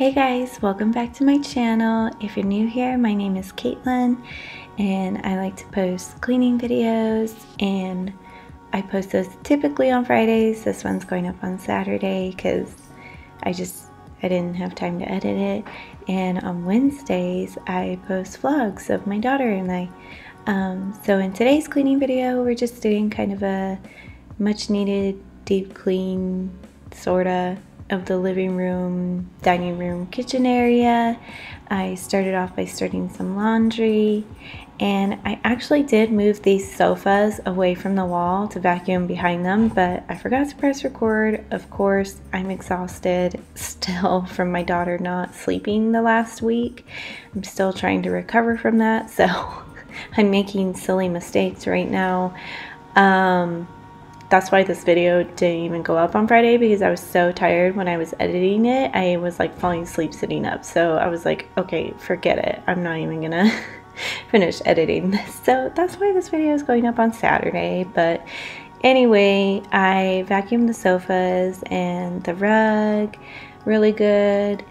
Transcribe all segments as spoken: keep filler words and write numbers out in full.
Hey guys, welcome back to my channel. If you're new here, my name is Caitlin and I like to post cleaning videos, and I post those typically on Fridays. This one's going up on Saturday because I just I didn't have time to edit it. And on Wednesdays I post vlogs of my daughter and I. Um, so in today's cleaning video, we're just doing kind of a much needed deep clean sorta of the living room, dining room, kitchen area. I started off by starting some laundry, and I actually did move these sofas away from the wall to vacuum behind them, but I forgot to press record. Of course, I'm exhausted still from my daughter not sleeping the last week. I'm still trying to recover from that, so I'm making silly mistakes right now. Um, That's why this video didn't even go up on Friday, because I was so tired when I was editing it. I was like falling asleep sitting up. So I was like, okay, forget it. I'm not even gonna finish editing this. So that's why this video is going up on Saturday. But anyway, I vacuumed the sofas and the rug really good.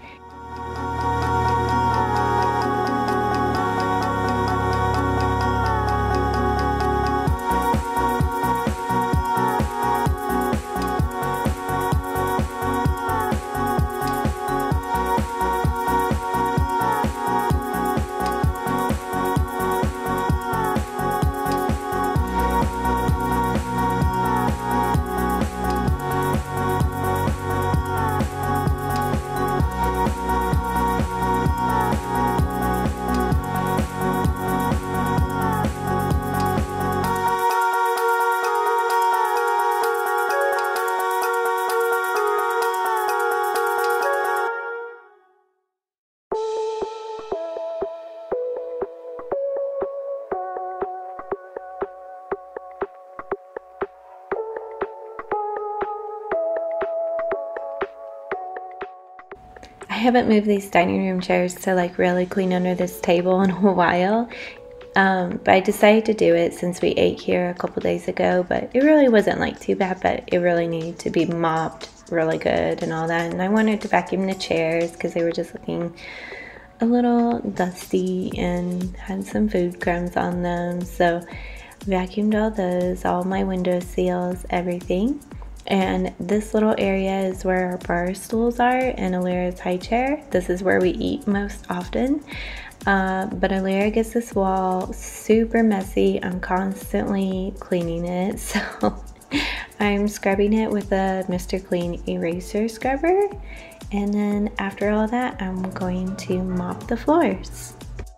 I haven't moved these dining room chairs to like really clean under this table in a while, um, but I decided to do it since we ate here a couple days ago. But it really wasn't like too bad, but it really needed to be mopped really good and all that. And I wanted to vacuum the chairs because they were just looking a little dusty and had some food crumbs on them. So vacuumed all those, all my window seals, everything. And this little area is where our bar stools are and Alira's high chair. This is where we eat most often. Uh, but Alira gets this wall super messy. I'm constantly cleaning it. So I'm scrubbing it with a Mister Clean eraser scrubber. And then after all that, I'm going to mop the floors.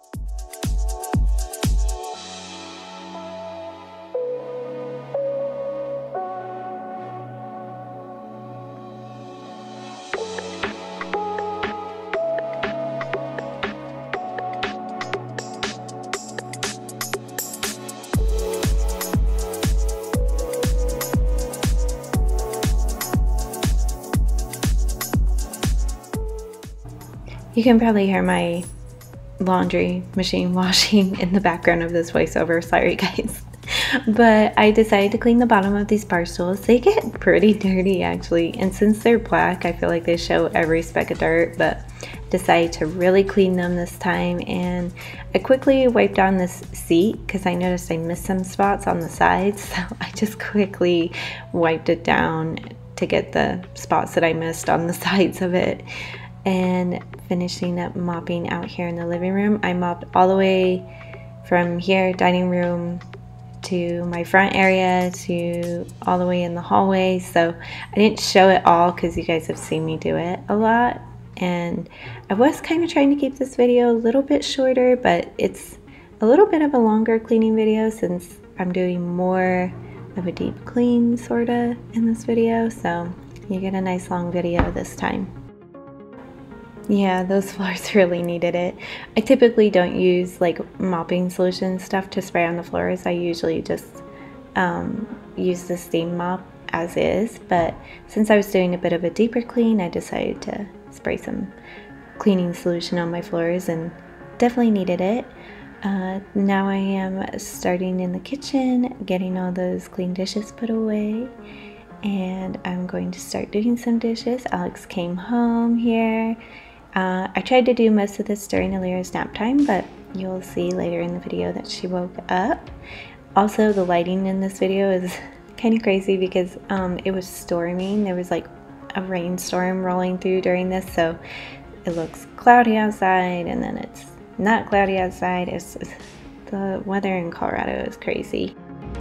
You can probably hear my laundry machine washing in the background of this voiceover, sorry guys. But I decided to clean the bottom of these bar stools. They get pretty dirty actually, and since they're black, I feel like they show every speck of dirt, but decided to really clean them this time. And I quickly wiped down this seat because I noticed I missed some spots on the sides, so I just quickly wiped it down to get the spots that I missed on the sides of it. And finishing up mopping out here in the living room. I mopped all the way from here, dining room, to my front area, to all the way in the hallway. So I didn't show it all because you guys have seen me do it a lot, and I was kind of trying to keep this video a little bit shorter, but it's a little bit of a longer cleaning video since I'm doing more of a deep clean sorta in this video, so you get a nice long video this time. Yeah, those floors really needed it. I typically don't use like mopping solution stuff to spray on the floors. I usually just um, use the steam mop as is, but since I was doing a bit of a deeper clean, I decided to spray some cleaning solution on my floors, and definitely needed it. Uh, now I am starting in the kitchen, getting all those clean dishes put away, and I'm going to start doing some dishes. Alex came home here Uh, I tried to do most of this during Alira's nap time, but you'll see later in the video that she woke up. Also, the lighting in this video is kind of crazy because um, it was storming. There was like a rainstorm rolling through during this, so it looks cloudy outside and then it's not cloudy outside. It's, it's the weather in Colorado is crazy.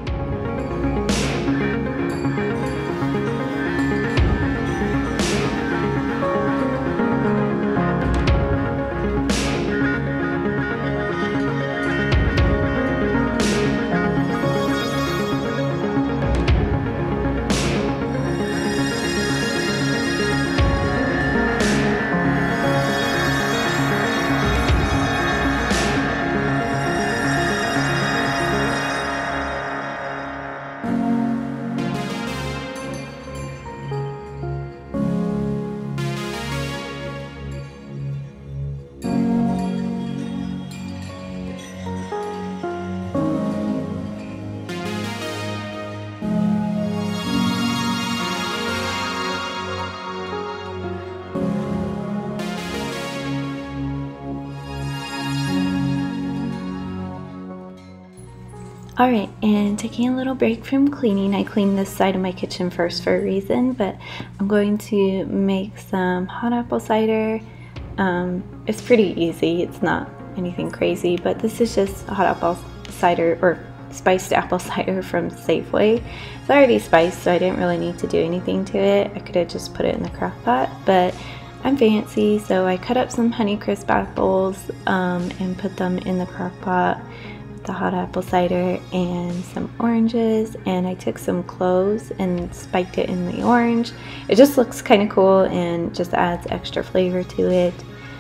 Alright, and taking a little break from cleaning. I cleaned this side of my kitchen first for a reason, but I'm going to make some hot apple cider. Um, it's pretty easy, it's not anything crazy, but this is just hot apple cider, or spiced apple cider from Safeway. It's already spiced, so I didn't really need to do anything to it. I could have just put it in the crock pot, but I'm fancy, so I cut up some Honeycrisp apples um, and put them in the crock pot, the hot apple cider, and some oranges, and I took some cloves and spiked it in the orange. It just looks kind of cool and just adds extra flavor to it.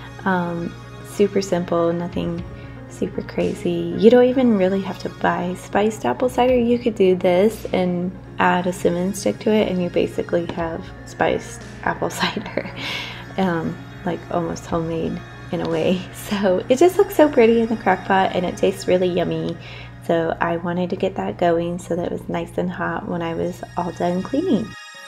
Um, super simple, nothing super crazy. You don't even really have to buy spiced apple cider. You could do this and add a cinnamon stick to it and you basically have spiced apple cider. um, like almost homemade in a way. So it just looks so pretty in the crock pot and it tastes really yummy. So I wanted to get that going so that it was nice and hot when I was all done cleaning.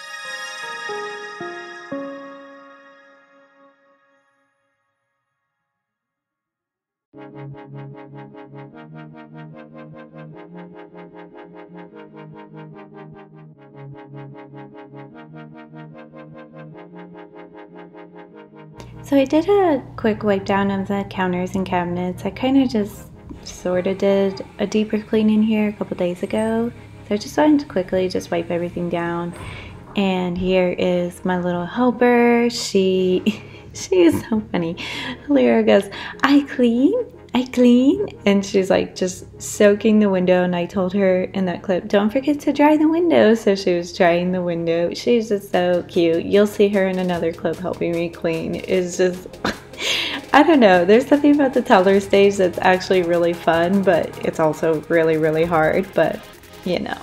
So I did a quick wipe down of the counters and cabinets. I kind of just sort of did a deeper cleaning here a couple days ago. So I just wanted to quickly just wipe everything down. And here is my little helper. She, she is so funny. Alira goes, I clean, I clean. And she's like just soaking the window. And I told her in that clip, don't forget to dry the window. So she was drying the window. She's just so cute. You'll see her in another clip helping me clean. It's just, I don't know. There's something about the toddler stage that's actually really fun, but it's also really, really hard. But, you know.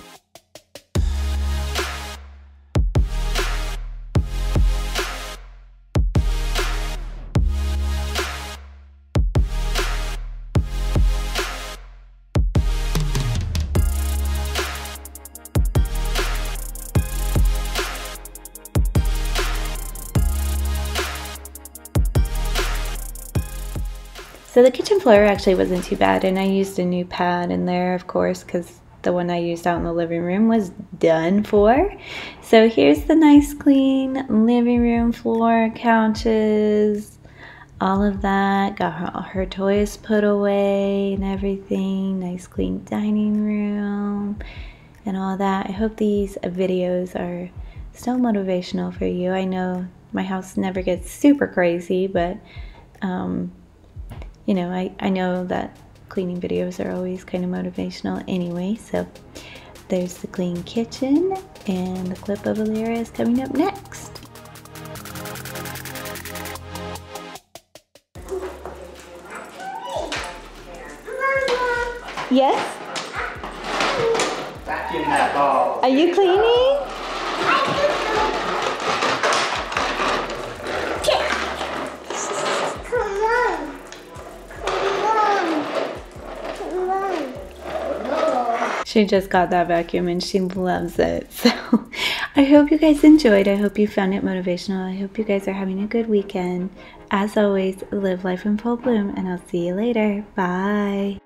So the kitchen floor actually wasn't too bad, and I used a new pad in there, of course, because the one I used out in the living room was done for. So here's the nice clean living room floor, couches, all of that. Got her, her toys put away and everything. Nice clean dining room and all that. I hope these videos are still motivational for you. I know my house never gets super crazy, but um, you know, I, I know that cleaning videos are always kind of motivational anyway. So there's the clean kitchen, and the clip of Alira is coming up next. Yes? Vacuum that ball. Are you cleaning? She just got that vacuum and she loves it. So I hope you guys enjoyed. I hope you found it motivational. I hope you guys are having a good weekend. as always, live life in full bloom, and I'll see you later. Bye.